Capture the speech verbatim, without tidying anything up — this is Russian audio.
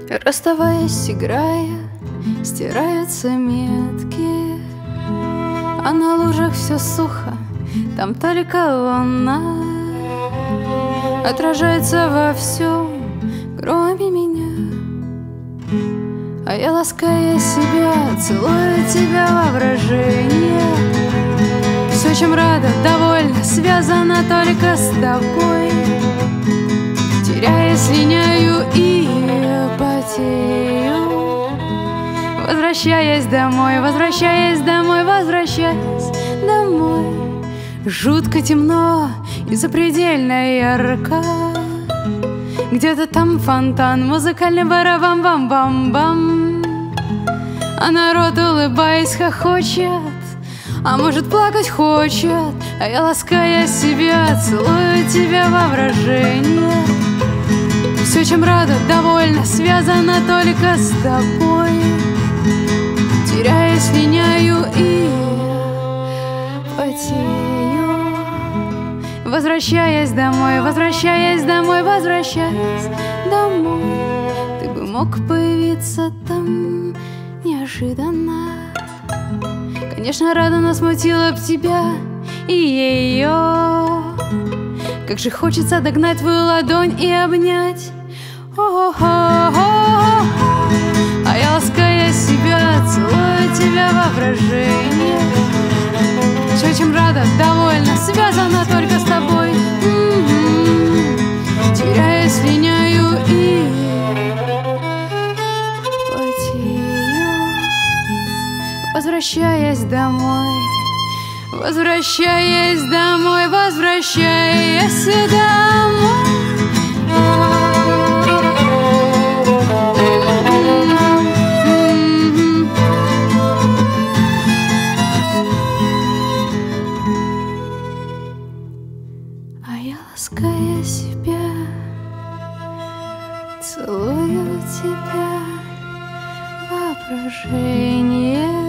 Расставаясь, играя, стираются метки, а на лужах все сухо, там только луна отражается во всем, кроме меня. А я, лаская себя, целую тебя воображение. Все, чем рада, довольна, связано только с тобой. Теряясь, линяю и потею, возвращаясь домой, возвращаясь домой, возвращаясь домой. Жутко темно и запредельно ярко. Где-то там фонтан, музыкальный барабам-бам-бам-бам. А народ, улыбаясь, хохочет, а может, плакать хочет. А я, лаская себя, целую тебя воображение. Все, чем рада, довольна, связано только с тобой. Теряясь, линяю и потею, возвращаясь домой, возвращаясь домой, возвращаясь домой. Ты бы мог появиться там неожиданно. Конечно, рада, но смутила б тебя и ее. Как же хочется догнать твою ладонь и обнять. О-хо-хо-хо. А я, лаская себя, целую тебя воображение. Все, чем рада, довольна, связано только с тобой. М-м-м. Теряясь, линяю и потею, возвращаясь домой, возвращаясь домой, возвращаясь домой. А я, лаская себя, целую тебя воображение.